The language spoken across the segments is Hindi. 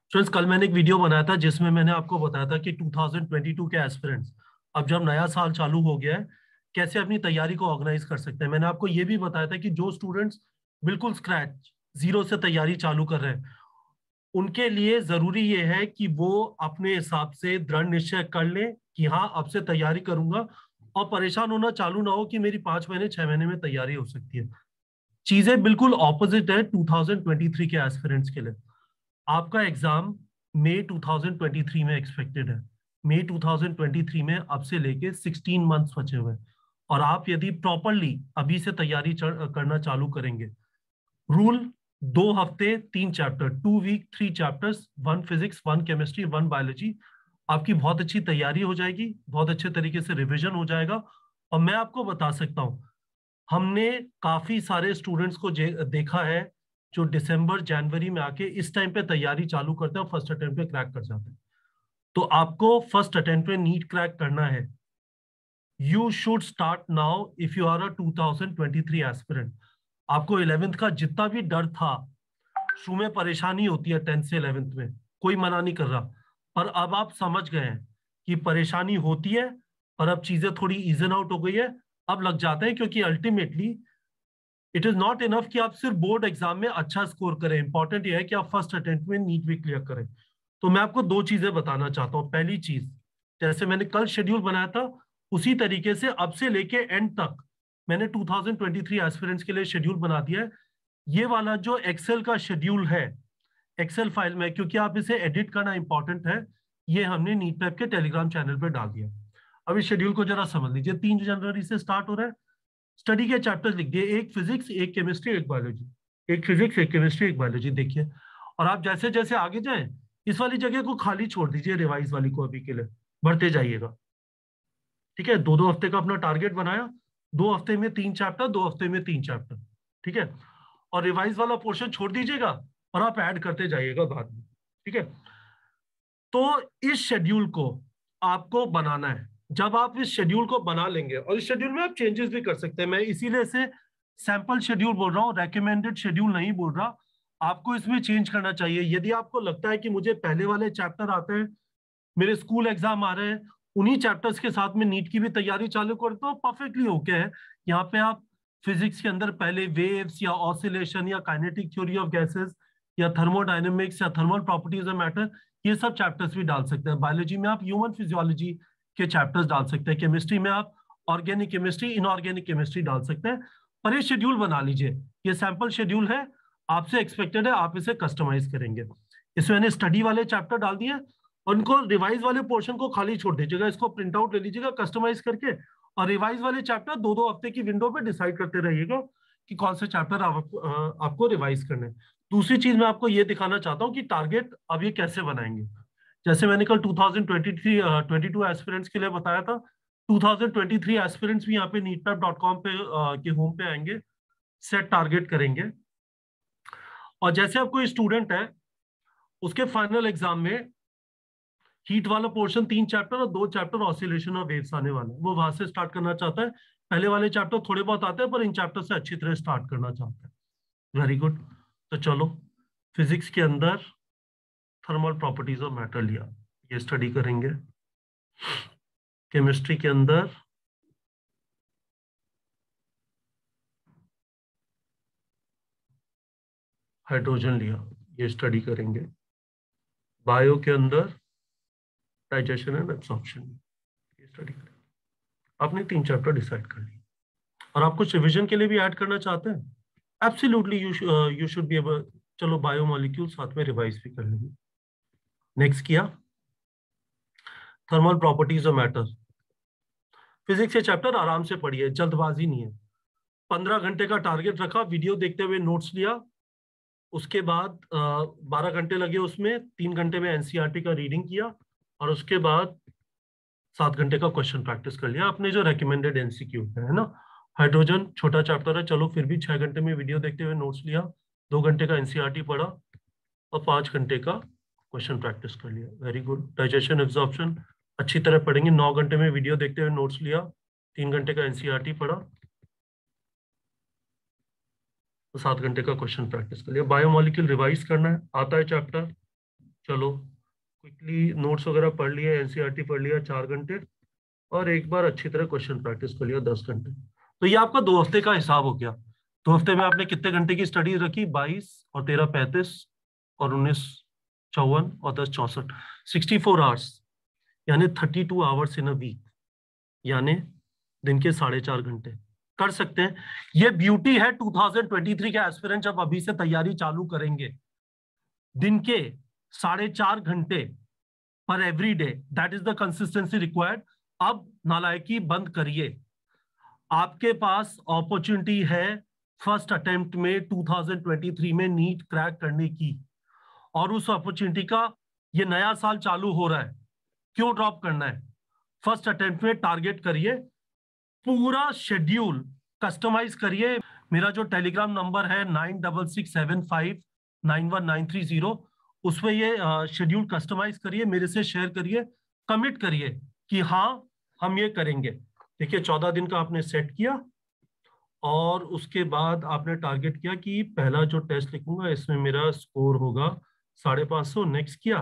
फ्रेंड्स, कल मैंने एक वीडियो बनाया था जिसमें मैंने आपको बताया था कि 2022 के एस्पिरेंट्स अब जब नया साल चालू हो गया है कैसे अपनी तैयारी को ऑर्गेनाइज कर सकते हैं। मैंने आपको ये भी बताया था कि जो स्टूडेंट्स बिल्कुल स्क्रैच जीरो से तैयारी चालू कर रहे हैं उनके लिए जरूरी ये है कि वो अपने हिसाब से दृढ़ निश्चय कर लें कि हाँ, अब से तैयारी करूंगा, और परेशान होना चालू ना हो कि मेरी 5 महीने 6 महीने में तैयारी हो सकती है। चीजें बिल्कुल ऑपोजिट है 2023 के एस्पिरेंट्स के लिए। आपका एग्जाम मई 2023 में एक्सपेक्टेड है। मई 2023 में अब से लेके 16 मंथ्स बचे हुए हैं, और आप यदि प्रॉपरली अभी से तैयारी करना चालू करेंगे, रूल 2 हफ्ते 3 chapter, 2 week 3 chapters, 1 physics 1 chemistry 1 biology, आपकी बहुत अच्छी तैयारी हो जाएगी, बहुत अच्छे तरीके से रिवीजन हो जाएगा। और मैं आपको बता सकता हूँ, हमने काफी सारे स्टूडेंट्स को देखा है जो दिसंबर जनवरी में आके इस टाइम पे तैयारी चालू करते हैं और फर्स्ट अटेम्प्ट पे क्रैक कर जाते हैं। तो आपको फर्स्ट अटेम्प्ट पे नीट क्रैक करना है, you should start now if you are a 2023 aspirant. आपको 11th का जितना भी डर था, शुरू में परेशानी होती है 10th से 11th में, कोई मना नहीं कर रहा, पर अब आप समझ गए हैं कि परेशानी होती है, और अब चीजें थोड़ी इजन आउट हो गई है। अब लग जाते हैं, क्योंकि ultimately it is not enough कि आप सिर्फ बोर्ड एग्जाम में अच्छा स्कोर करें, इंपॉर्टेंट यह है कि आप फर्स्ट अटेम्प्ट में नीट भी क्लियर करें। तो मैं आपको दो चीजें बताना चाहता हूँ। पहली चीज, जैसे मैंने कल शेड्यूल बनाया था उसी तरीके से अब से लेके एंड तक मैंने 2023 एस्पिरेंट्स के लिए शेड्यूल बना दिया है। ये वाला जो एक्सेल का शेड्यूल है, एक्सेल फाइल में, क्योंकि आप इसे एडिट करना इंपॉर्टेंट है, ये हमने नीट पैप के टेलीग्राम चैनल पर डाल दिया। अब इस शेड्यूल को जरा समझ लीजिए। 3 जनवरी से स्टार्ट हो रहा है। स्टडी के चैप्टर्स लिख दिए, एक फिजिक्स एक केमिस्ट्री एक बायोलॉजी, एक फिजिक्स एक केमिस्ट्री एक बायोलॉजी, देखिए। और आप जैसे जैसे आगे जाएं, इस वाली जगह को खाली छोड़ दीजिए, रिवाइज वाली को अभी के लिए बढ़ते जाइएगा। ठीक है, 2-2 हफ्ते का अपना टारगेट बनाया, 2 हफ्ते में 3 चैप्टर, 2 हफ्ते में 3 चैप्टर। ठीक है, और रिवाइज वाला पोर्शन छोड़ दीजिएगा और आप ऐड करते जाइएगा बाद में। ठीक है, तो इस शेड्यूल को आपको बनाना है। जब आप इस शेड्यूल को बना लेंगे, और इस शेड्यूल में आप चेंजेस भी कर सकते हैं, मैं इसीलिए से सैंपल शेड्यूल बोल रहा हूँ, रेकमेंडेड शेड्यूल नहीं बोल रहा। आपको इसमें चेंज करना चाहिए। यदि आपको लगता है कि मुझे पहले वाले चैप्टर आते हैं, मेरे स्कूल एग्जाम आ रहे हैं, उन्हीं चैप्टर्स के साथ में नीट की भी तैयारी चालू कर दो, परफेक्टली ओके है। यहाँ पे आप फिजिक्स के अंदर पहले वेव्स या ऑसिलेशन या काइनेटिक थ्योरी ऑफ गैसेस या थर्मोडायनेमिक्स या थर्मल प्रॉपर्टीज ऑफ मैटर, ये सब चैप्टर्स भी डाल सकते हैं। बायोलॉजी में आप ह्यूमन फिजियोलॉजी के चैप्टर्स डाल सकते हैं। केमिस्ट्री में आप ऑर्गेनिक केमिस्ट्री इनऑर्गेनिक केमिस्ट्री डाल सकते हैं। पर ये शेड्यूल बना लीजिए, ये सैंपल शेड्यूल है, आपसे एक्सपेक्टेड है आप इसे कस्टमाइज करेंगे। इसमें मैंने स्टडी वाले चैप्टर डाल दिए, उनको रिवाइज वाले पोर्शन को खाली छोड़ दीजिएगा, इसको प्रिंट आउट ले लीजिएगा कस्टमाइज करके, और रिवाइज वाले चैप्टर 2-2 हफ्ते की विंडो पे डिसाइड करते रहिएगा कि कौन से चैप्टर आपको रिवाइज करने हैं। दूसरी चीज मैं आपको ये दिखाना चाहता हूँ कि टारगेट अब ये कैसे बनाएंगे। जैसे मैंने कल 2022 एस्पिरेंट्स के लिए बताया था, 2023 एस्पिरेंट्स भी यहाँ पे neetpep.com पे के होम पे आएंगे, सेट टारगेट करेंगे। और जैसे अब कोई स्टूडेंट है, उसके फाइनल एग्जाम में हीट वाला पोर्शन 3 चैप्टर और 2 चैप्टर ऑसिलेशन और वेव्स आने वाले हैं, वो वहां से स्टार्ट करना चाहता है। पहले वाले चैप्टर थोड़े बहुत आते हैं, पर इन चैप्टर से अच्छी तरह स्टार्ट करना चाहता है। Very good. तो चलो, फिजिक्स के अंदर थर्मल प्रॉपर्टीज ऑफ मैटर लिया, ये स्टडी करेंगे। केमिस्ट्री के अंदर हाइड्रोजन लिया, ये स्टडी करेंगे। बायो के अंदर डाइजेशन एंड एब्सॉर्प्शन, ये स्टडी करेंगे। आपने 3 चैप्टर डिसाइड कर लिए, और आप कुछ रिविजन के लिए भी ऐड करना चाहते हैं, absolutely you should be able. चलो, बायोमोलिक्यूल साथ में रिवाइज भी कर लेंगे। नेक्स्ट किया thermal properties of matter. Physics के चैप्टर आराम से पढ़िए, जल्दबाजी नहीं है। 15 घंटे का टारगेट रखा, वीडियो देखते हुए नोट्स लिया, उसके बाद 12 घंटे लगे उसमें, 3 घंटे में एनसीईआरटी का रीडिंग किया, और उसके बाद 7 घंटे का क्वेश्चन प्रैक्टिस कर लिया अपने जो रेकमेंडेड एमसीक्यू है ना। हाइड्रोजन छोटा चैप्टर है, चलो फिर भी 6 घंटे में वीडियो देखते हुए नोट्स लिया, 2 घंटे का एनसीईआरटी पढ़ा, और 5 घंटे का क्वेश्चन प्रैक्टिस कर लिया। Very good. डाइजेशन एब्जॉर्प्शन अच्छी तरह पढ़ेंगे, 9 घंटे में वीडियो देखते हुए नोट्स लिया, 3 घंटे का एनसीईआरटी पढ़ा, 7 घंटे का क्वेश्चन प्रैक्टिस कर लिया। बायोमोलिक्यूल रिवाइज करना है, आता है चैप्टर, चलो क्विकली नोट्स वगैरह पढ़ लिए, एनसीईआरटी पढ़ लिया 4 घंटे, और एक बार अच्छी तरह क्वेश्चन प्रैक्टिस कर लिया 10 घंटे। तो ये आपका 2 हफ्ते का हिसाब हो गया। 2 हफ्ते में आपने कितने घंटे की स्टडी रखी? 22 और 13 35 और 19 54 और 10 64, 64 आवर्स, यानी 32 आवर्स इन अ वीक, यानी दिन के 4.5 घंटे कर सकते हैं। ये ब्यूटी है 2023 के एस्पिरेंट जब अभी से तैयारी चालू करेंगे। दिन के 4.5 घंटे पर every day, that is the consistency required. अब नालायकी बंद करिए, आपके पास अपॉर्चुनिटी है फर्स्ट अटेम्प्ट में 2023 में नीट क्रैक करने की, और उस अपॉर्चुनिटी का ये नया साल चालू हो रहा है, क्यों ड्रॉप करना है? फर्स्ट अटेम्प्ट में टारगेट करिए, पूरा शेड्यूल कस्टमाइज करिए। मेरा जो टेलीग्राम नंबर है 9667591930, उसमें ये शेड्यूल कस्टमाइज करिए, मेरे से शेयर करिए, कमिट करिए कि हाँ हम ये करेंगे। देखिए 14 दिन का आपने सेट किया, और उसके बाद आपने टारगेट किया कि पहला जो टेस्ट लिखूंगा इसमें मेरा स्कोर होगा 550, नेक्स्ट किया,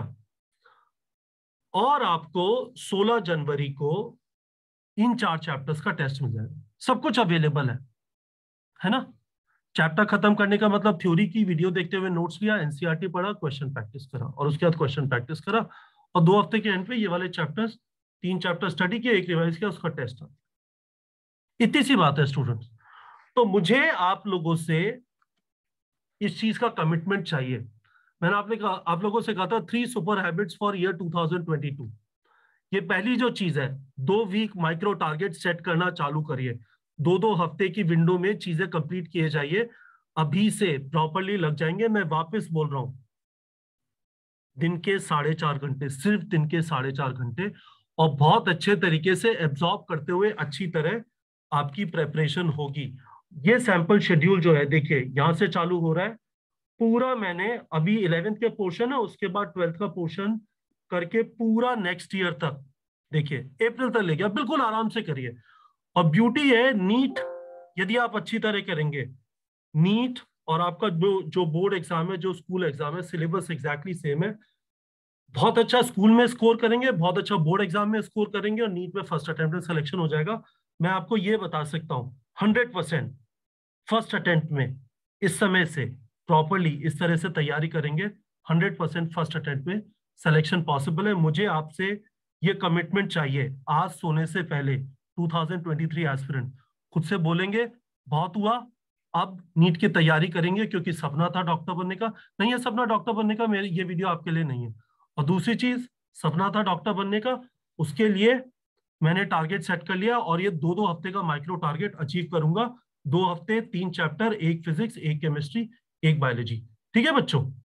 और आपको 16 जनवरी को इन 4 चैप्टर्स का टेस्ट मिल जाएगा। सब कुछ अवेलेबल है ना? चैप्टर खत्म करने का मतलब थ्योरी की वीडियो देखते हुए नोट्स लिया, एनसीईआरटी पढ़ा, क्वेश्चन प्रैक्टिस करा, और उसके बाद क्वेश्चन प्रैक्टिस करा, और 2 हफ्ते के एंड पे ये वाले चैप्टर्स, 3 चैप्टर स्टडी किया, एक रिवाइज किया, उसका टेस्ट आ। इतनी सी बात है स्टूडेंट्स। तो मुझे आप लोगों से इस चीज का कमिटमेंट चाहिए। मैंने आप लोगों से कहा था 3 सुपर हैबिट्स फॉर ईयर 2022। ये पहली जो चीज है, 2 वीक माइक्रो टारगेट सेट करना चालू करिए। 2-2 हफ्ते की विंडो में चीजें कंप्लीट किए जाइए, अभी से प्रॉपरली लग जाएंगे। मैं वापस बोल रहा हूं, दिन के 4.5 घंटे, सिर्फ दिन के 4.5 घंटे, और बहुत अच्छे तरीके से एब्जॉर्ब करते हुए अच्छी तरह आपकी प्रेपरेशन होगी। ये सैंपल शेड्यूल जो है, देखिए यहां से चालू हो रहा है पूरा। मैंने अभी 11th के पोर्शन है, उसके बाद 12th का पोर्शन करके पूरा नेक्स्ट ईयर तक, देखिए अप्रैल तक ले गया। बिल्कुल आराम से करिए। और ब्यूटी है नीट, यदि आप अच्छी तरह करेंगे, नीट और आपका जो जो बोर्ड एग्जाम है, जो स्कूल एग्जाम है, सिलेबस एग्जैक्टली सेम है। बहुत अच्छा स्कूल में स्कोर करेंगे, बहुत अच्छा बोर्ड एग्जाम में स्कोर करेंगे, और नीट में फर्स्ट अटेम्प्ट में सिलेक्शन हो जाएगा। मैं आपको ये बता सकता हूँ 100% फर्स्ट अटेम्प्ट में, इस समय से प्रॉपरली इस तरह से तैयारी करेंगे, 100% फर्स्ट अटेम्प्ट में सिलेक्शन पॉसिबल है। मुझे आपसे ये कमिटमेंट चाहिए आज सोने से पहले। 2023 एस्पिरेंट खुद से बोलेंगे बहुत हुआ, अब नीट की तैयारी करेंगे, क्योंकि सपना था डॉक्टर बनने का। नहीं है सपना डॉक्टर बनने का, मेरी ये वीडियो आपके लिए नहीं है। और दूसरी चीज, सपना था डॉक्टर बनने का, उसके लिए मैंने टारगेट सेट कर लिया, और ये 2-2 हफ्ते का माइक्रो टारगेट अचीव करूंगा। 2 हफ्ते 3 चैप्टर, एक फिजिक्स, एक केमिस्ट्री, एक बायोलॉजी। ठीक है बच्चों?